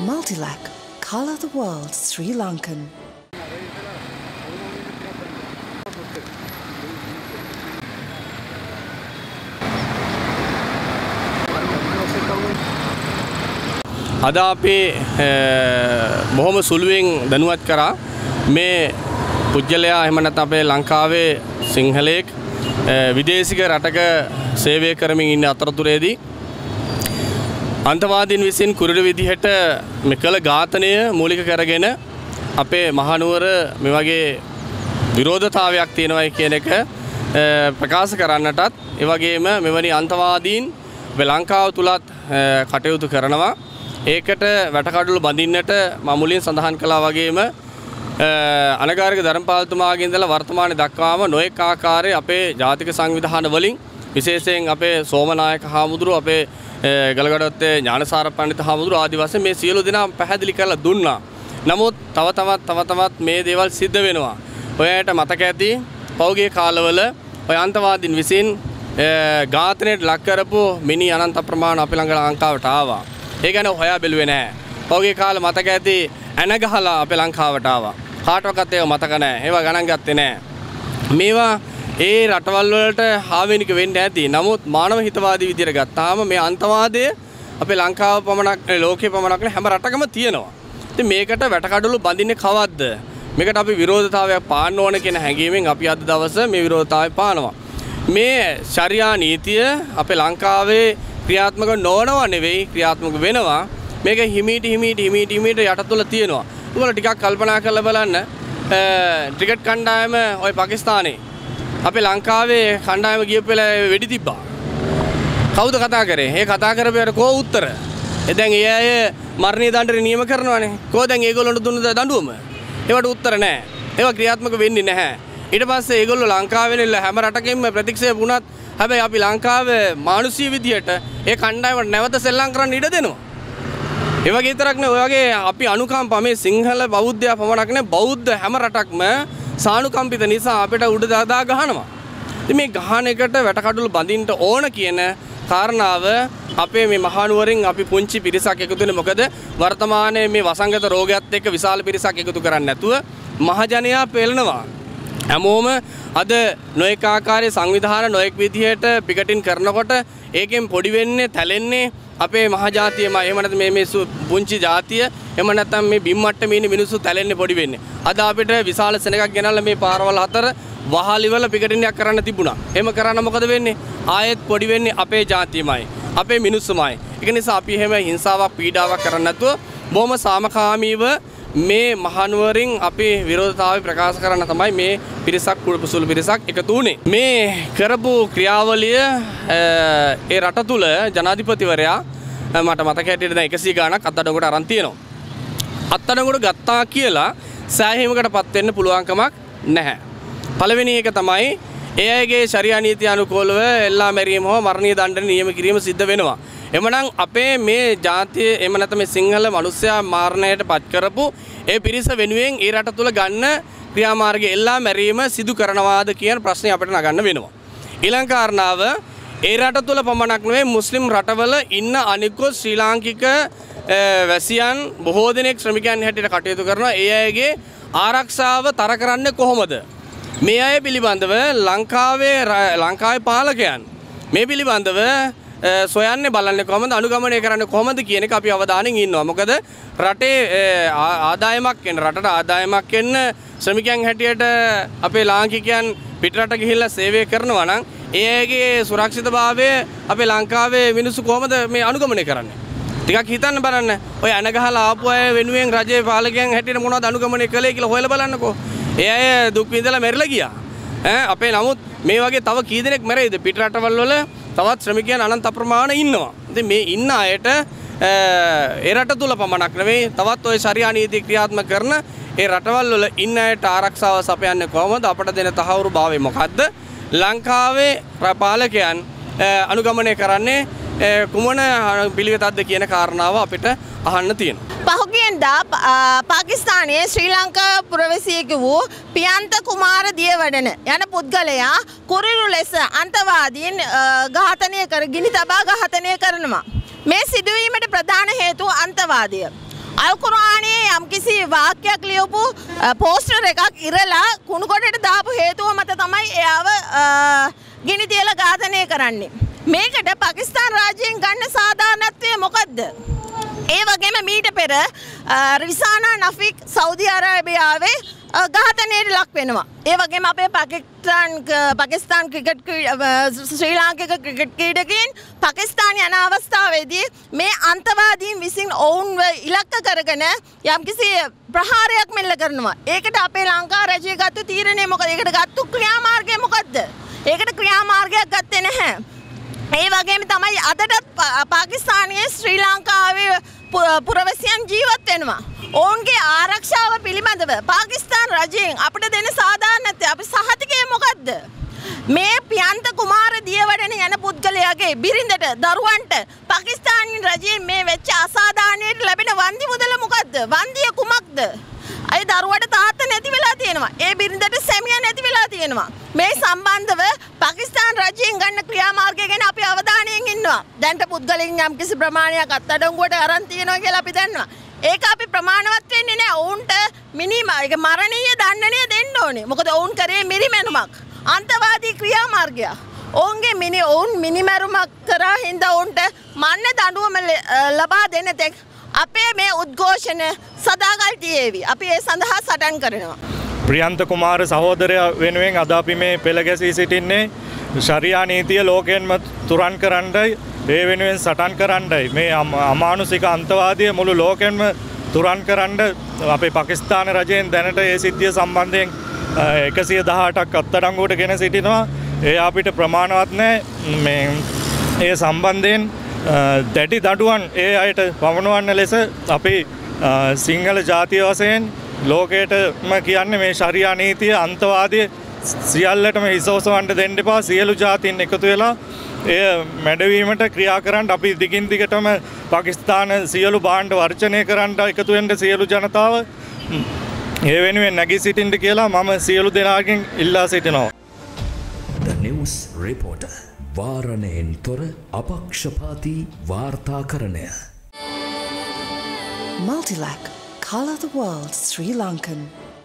Multilac. Colour the world Sri Lankan. අද අපි බොහොම සුළුවෙන් දැනුවත් කරා මේ පුජ්‍යලයා එහෙම නැත්නම් අපේ ලංකාවේ සිංහලෙක් විදේශික රටක සේවය කරමින් ඉන්න අතරතුරේදී අන්තවාදීන් විසින් කුරුඩු විදිහට මෙකල ඝාතනය මූලික කරගෙන අපේ මහනුවර මේ වගේ විරෝධතාවයක් තියෙනවායි කියන එක ප්‍රකාශ කරන්නටත් ඒ වගේම මෙවැනි අන්තවාදීන් අපේ ලංකාව තුලත් කටයුතු කරනවා. ඒකට වැටකඩලු බඳින්නට මම මුලින් සඳහන් කළා වගේම අනගාരിക ධර්මපාලතුමාගේ ඉඳලා වර්තමානයේ දක්වාම නොඑක ආකාරයේ අපේ ජාතික සංවිධාන වලින් විශේෂයෙන් අපේ සෝමනායක හාමුදුරුවෝ අපේ ගලගඩොත්තේ ඥානසාර පඬිතු හාමුදුරුවෝ ආදි වශයෙන් මේ සියලු දෙනා පැහැදිලි කරලා දුන්නා. නමුත් තව තවත් මේ දේවල් සිද්ධ වෙනවා. ඔයාලට මතක ඇති පෞගේ කාලවල ඔය අන්තවාදීන් විසින් ඝාතනයට ලක් කරපු මිනි අනන්ත ප්‍රමාණ අපේ ළඟ ලංකාවට ආවා. ඒ ගැන හොයා බැලුවේ නැහැ. පෞගේ කාලේ මතක ඇති ඇන ගහලා අපේ ලංකාවට ආවා. කාටවත් ඒව මතක නැහැ. ඒවා ගණන් ගත්තේ නැහැ. මේවා ඒ රටවල් වලට ආවෙනික වෙන්න ඇති. නමුත් මානව හිතවාදී විදියට ගත්තාම මේ අන්තවාදය අපේ ලංකාව පමණක් ලෝකේ පමණක් හැම රටකම තියෙනවා. ඉතින් මේකට වැටකඩලු බඳින්නේ කවද්ද? මේකට අපි විරෝධතාවයක් පාන්න ඕන කියන හැඟීමෙන් අපි අද දවසේ මේ විරෝධතාවය පානවා. මේ ශරියා නීතිය අපේ ලංකාවේ ක්‍රියාත්මක නොවනවා නෙවෙයි ක්‍රියාත්මක වෙනවා. මේක හිමීට යටතුල තියෙනවා. උගල ටිකක් කල්පනා කරලා බලන්න. ක්‍රිකට් කණ්ඩායම ওই පාකිස්තානේ අපේ ලංකාවේ කණ්ඩායම ගියපු වෙලාවේ වෙඩි තිබ්බා. කවුද කතා කරේ? ඒ කතා කරපේට කෝ උත්තර? දැන් ඒ අය මරණීය දඬුවම නියම කරනවානේ. කෝ දැන් ඒගොල්ලන්ට දුන්න දඬුවම? ඒවට උත්තර නැහැ. ඒවා ක්‍රියාත්මක වෙන්නේ නැහැ. ඊට පස්සේ ඒගොල්ලෝ ලංකාවේ හැම රටකින්ම ප්‍රතික්ෂේප වුණත් හැබැයි අපි ලංකාවේ මානුෂීය විදියට ඒ කණ්ඩායමට නැවත සෙල්ලම් කරන්න ඉඩ දෙනවා. ඒ වගේ විතරක් නෙවෙයි ඔය වගේ අපි අනුකම්පා මේ සිංහල බෞද්ධයා පමණක් නෙවෙයි බෞද්ධ හැම රටක්ම සානුකම්පිත නිසා අපිට උඩ දාදා ගහනවා. ඉතින් මේ ගහන එකට වැටකඩලු බඳින්න ඕන කියන කාරණාව අපේ මේ මහනුවරින් අපි පුංචි පිරිසක් එකතු වෙන්නේ මොකද වර්තමානයේ මේ වසංගත රෝගයත් එක්ක විශාල පිරිසක් එකතු කරන්නේ නැතුව මහජනයා පෙළනවා. හැමෝම අද නොඑක ආකාරයේ සංවිධාන නොඑක් විදිහට පිකටින් කරනකොට ඒකෙන් පොඩි වෙන්නේ තැලෙන්නේ අපේ මහජාතියමයි. එහෙම නැත්නම් මේ පුංචි ජාතිය එහෙම නැත්නම් මේ බිම්මට්ටමේ ඉන්න මිනිස්සු තැලෙන්නේ පොඩි වෙන්නේ. අද අපිට විශාල සෙනඟක් ගෙනල්ලා මේ පාරවල් හතර වහලි වල පිකටින්යක් කරන්න තිබුණා. එහෙම කරන්න මොකද වෙන්නේ? ආයෙත් පොඩි වෙන්නේ අපේ ජාතියමයි. අපේ මිනිස්සුමයි. ඒක නිසා අපි එහෙම හිංසාවක් පීඩාවක් කරන්නේ නැතුව බොහොම සාමකාමීව මේ මහනුවරින් අපි විරෝධතාවය ප්‍රකාශ කරන්න තමයි මේ පිරිසක් කුළුපුසුළු පිරිසක් එකතු වුණේ. මේ කරපු ක්‍රියාවලිය ඒ රට තුල ජනාධිපතිවරයා මට මතක හැටියට දැන් 100 ගාණක් අත්අඩංගුවට අරන් තියෙනවා. අත්අඩංගුවට ගත්තා කියලා සෑහීමකටපත් වෙන්න පුළුවන් කමක් නැහැ. පළවෙනි එක තමයි ඒ අයගේ ශරියා නීතිය අනුකූලව එල්ලා මැරීම හෝ මරණීය දඬුවම නියම කිරීම සිද්ධ වෙනවා. එමනම් අපේ මේ ජාතිය එම නැත්නම් මේ සිංහල මිනිස්සයා මරණයට පත් කරපු ඒ පිරිස වෙනුවෙන් ඒ රට තුල ගන්න ක්‍රියාමාර්ගය එල්ලා මැරීම සිදු කරනවාද කියන ප්‍රශ්නේ අපිට නගන්න වෙනවා. ඊළඟ කාරණාව ඒ රට තුල පමණක් නෙවෙයි මුස්ලිම් රටවල ඉන්න අනිකුත් ශ්‍රී ලාංකික වැසියන් බොහෝ දෙනෙක් ශ්‍රමිකයන් හැටියට කටයුතු කරනවා. ඒ අයගේ ආරක්ෂාව තර කරන්නේ කොහොමද? මේ අය පිළිබඳව ලංකාවේ පාලකයන් මේ පිළිබඳව සොයන්නේ බලන්නේ කොහොමද අනුගමනය කරන්නේ කොහොමද කියන එක අපි අවධානයෙන් ඉන්නවා. මොකද රටේ රටට ආදායමක් එන්න ශ්‍රමිකයන් හැටියට අපේ ලාංකිකයන් පිටරට ගිහිල්ලා සේවය කරනවා නම් ඒ අයගේ සුරක්ෂිතභාවය අපේ ලංකාවේ මිනිස්සු කොහොමද මේ අනුගමනය කරන්නේ? ටිකක් හිතන්න බලන්න. ඔය අනගහලා ආපු අය වෙනුවෙන් රජයේ පාලකයන් හැටියට මොනවද අනුගමනය කළේ කියලා හොයලා බලන්නකෝ. ඒ අය දුක් විඳලා මැරිලා ගියා. අපේ නමුත් මේ වගේ තව කී දෙනෙක් මැරෙයිද? පිටරටවල් වල තවත් ශ්‍රමිකයන් අනන්ත ප්‍රමාණ ඉන්නවා. ඉතින් මේ ඉන්න අයට ඒ රට තුල පමණක් නෙවෙයි තවත් ওই ශරියා නීති ක්‍රියාත්මක කරන ඒ රටවල් වල ඉන්න අයට ආරක්ෂාව සපයන්නේ කොහොමද? අපට දෙන තහවුරු භාවය මොකද්ද? ලංකාවේ පාලකයන් අනුගමනය කරන්නේ කුමන පිළිවෙතක්ද කියන කාරණාව අපිට අහන්න තියෙනවා. පහුගියදා පාකිස්තානයේ ශ්‍රී ලංකා පුරවැසියෙකු වූ පියන්ත කුමාර දියවඩන යන පුද්ගලයා කුරිරු ලෙස අන්තවාදීන් ගිනි තබා ඝාතනය කරනවා. මේ සිදුවීමට ප්‍රධාන හේතුව අන්තවාදය. අල් කුර්ආනයේ යම්කිසි වාක්‍යයක් ලියපු පෝස්ටර් එකක් ඉරලා කුණු කොටට දාපු හේතුව මත තමයි එයාව ගිනි තියලා ඝාතනය කරන්නේ. මේකට පාකිස්තාන රාජ්‍යයෙන් ගන්න සාධාරණත්වය මොකද්ද? ඒ වගේම මීට පෙර රිසානා නෆීක් සෞදි අරාබියාවේ ඝාතනයට ලක් වෙනවා. ඒ වගේම අපේ පාකිස්තාන් ක්‍රිකට් ශ්‍රී ලාංකික ක්‍රිකට් ක්‍රීඩකයන් පාකිස්තාන යන අවස්ථාවේදී මේ අන්තවාදීන් විසින් ඔවුන්ව ඉලක්ක කරගෙන යම්කිසි ප්‍රහාරයක් මෙල්ල කරනවා. ඒකට අපේ ලංකා රජය ගත්ත තීරණය මොකද? ඒකට ගත්ත ක්‍රියාමාර්ගය මොකද්ද? ඒකට ක්‍රියාමාර්ගයක් ගත්තේ නැහැ. ඒ වගේම තමයි අදටත් පාකිස්තානයේ ශ්‍රී ලංකාවේ පුරවැසියන් ජීවත් වෙනවා. ඔවුන්ගේ ආරක්ෂාව පිළිබඳව පාකිස්තාන රජයෙන් අපිට දෙන සාධාරණත්වය අපි සහතිකය මොකද්ද? මේ පියන්ත කුමාර දියවඩන යන පුද්ගලයාගේ බිරිඳට දරුවන්ට පාකිස්තාන රජයෙන් මේ වෙච්ච අසාධාරණයට ලැබෙන වන්දි මුදල මොකද්ද? වන්දිය කුමක්ද? අය දරුවට තාත්තා නැති වෙලා තියෙනවා. ඒ බිරිඳට සැමියා නැති වෙලා තියෙනවා. මේ සම්බන්ධව පාකිස්තාන රජයෙන් ගන්න ක්‍රියාමාර්ගය ගැන අපි අවධානයෙන් ඉන්නවා. දැන්ට පුද්ගලයන් යම් කිසි ප්‍රමාණයක් අත්අඩංගුවට අරන් තියෙනවා කියලා අපි දන්නවා. ඒක අපි ප්‍රමාණවත් වෙන්නේ නැහැ. ඔවුන්ට මරණීය දණ්ඩනය දෙන්න ඕනේ. මොකද ඔවුන් කරේ මිරිමැනුමක්. අන්තවාදී ක්‍රියාමාර්ගයක්. ඔවුන් මිනිමැරුමක් කරා හින්දා ඔවුන්ට මන්න දඬුවම ලබා දෙන තෙක් අපේ මේ උද්ඝෝෂණ සදාකල් තියේවි. අපි ඒ සඳහා සටන් කරනවා. ප්‍රියන්ත කුමාර සහෝදරයා වෙනුවෙන් අද අපි මේ පෙළ ගැසී සිටින්නේ ශරියා නීතිය ලෝකයෙන්ම තුරන් කරන්නයි ඒ වෙනුවෙන් සටන් කරන්නයි. මේ අමානුෂික අන්තවාදය මුළු ලෝකෙන්ම තුරන් කරන්න අපේ පාකිස්තාන රජයෙන් දැනට ඒ සිද්ධිය සම්බන්ධයෙන් 118ක් අත්අඩංගුවට ගෙන සිටිනවා. ඒ අපිට ප්‍රමාණවත් නැහැ. ඒ සම්බන්ධයෙන් දැඩි දඩුවන් ඒ අයට පවනවන්න ලෙස අපි සිංහල ජාතිය වශයෙන් ලෝකයටම කියන්නේ මේ ශරියා නීතිය අන්තවාදය සියල්ලටම හිස ඔසවන්න දෙන්න එපා. සියලු ජාතීන් එකතු වෙලා එය මැඩවීමට ක්‍රියා කරන්න අපි දිගින් දිගටම පාකිස්තාන සියලු භාණ්ඩ වර්ජනය කරන්න එකතු වෙන්න සියලු ජනතාව ඒ වෙනුවෙන් නැගී සිටින්න කියලා මම සියලු දෙනාගෙන් ඉල්ලා සිටිනවා. The News Reporter වාරණයෙන් තොර අපක්ෂපාතී වාර්තාකරණය. Multilac, colour the world Sri Lankan.